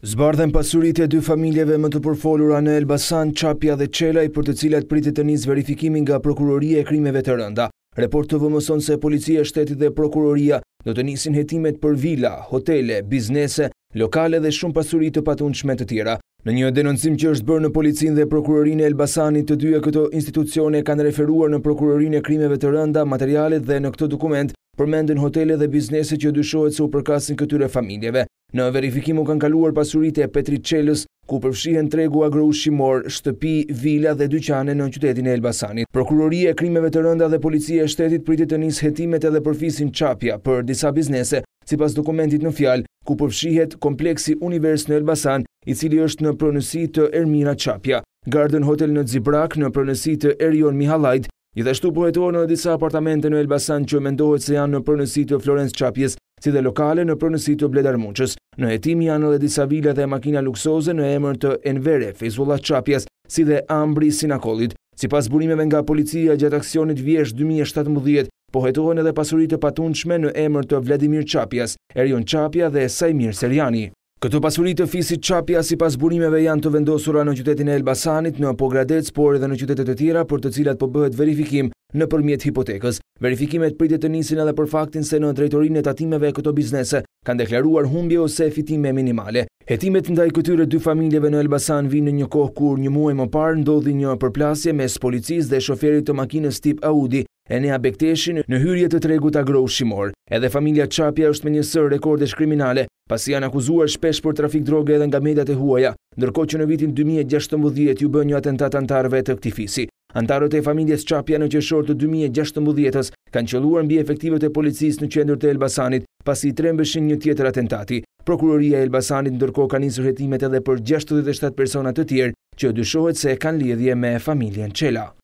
Zbardhen pasuritë e dy familjeve më të përfolura në Elbasan, Çapja dhe Çelaj, për të cilat pritet të nisë verifikimi nga Prokuroria e Krimeve të Rënda. Report TV mëson se Policia e Shtetit dhe Prokuroria do të nisin hetimet për vila, hotele, biznese, lokale dhe shumë pasuri të patundshme të tjera. Në një denoncim që është bërë në Policinë dhe Prokurorinë e Elbasanit, të dyja këto institucione kanë referuar në Prokurorinë e Krimeve të Rënda materialet dhe në këtë dokument përmenden hotele dhe biznese që dyshohet se u përkasin këtyre familjeve. Në verifikim u kanë kaluar pasuritë e Petrit Çelës, ku përfshihen tregu agroushqimor, shtëpi, vila dhe dyqane në qytetin e Elbasanit. Prokuroria e Krimeve të Rënda dhe Policia e Shtetit pritet të nisë hetimet edhe për fisin Çapja për disa biznese, sipas dokumentit në fjalë, ku përfshihet kompleksi Univers në Elbasan, i cili është në pronësi të Ermina Çapja, Garden Hotel në Xibrak në pronësi të Erion Mihallajt. Gjithashtu po hetohen në disa apartamente në Elbasan që mendohet se janë në pronësi të Florence Çapjes, si dhe lokale në pronësi të Bledar Muçës. Në hetim janë edhe disa vila dhe makina luksoze në emër të Envere Feyzullah Çapjas, si dhe Ambri Sinakollit. Sipas burimeve nga policia gjatë aksionit vjesht 2017, po hetohen edhe pasuri të patundshme në emër të Vladimir Çapjas, Erion Çapja dhe Sajmir Serjani. Këto pasuri të fisit Çapja sipas burimeve janë të vendosura në qytetin e Elbasanit, në Pogradec, por edhe në qytete të tjera për të cilat po bëhet verifikim nëpërmjet hipotekës. Verifikimet pritet të nisin edhe për faktin se në drejtorinë e tatimeve e këto biznese kanë deklaruar humbje ose fitime minimale. Hetimet ndaj këtyre dy familjeve në Elbasan vinë në një kohë kur një muaj më parë ndodhi një përplasje mes policisë dhe shoferit të makinës tip Audi, Enea Bekteshin, në hyrje të tregut agroushqimor. Edhe familja Çapja është me një sër rekordesh kriminale, pasi janë akuzuar shpesh për trafik droge edhe nga mediat e huaja, ndërkohë që në vitin 2016 ju bën një atentat antarëve të këtij fisi. Antarët e familjes Çapja në qershor të 2016 kanë qelluar mbi efektivet e policisë në qendër të Elbasanit, pasi i trembeshin një tjetër atentati. Prokuroria e Elbasanit ndërkohë ka nisur hetimet edhe për 67 persona të tjerë që dyshohet se kanë lidhje me familjen Çela.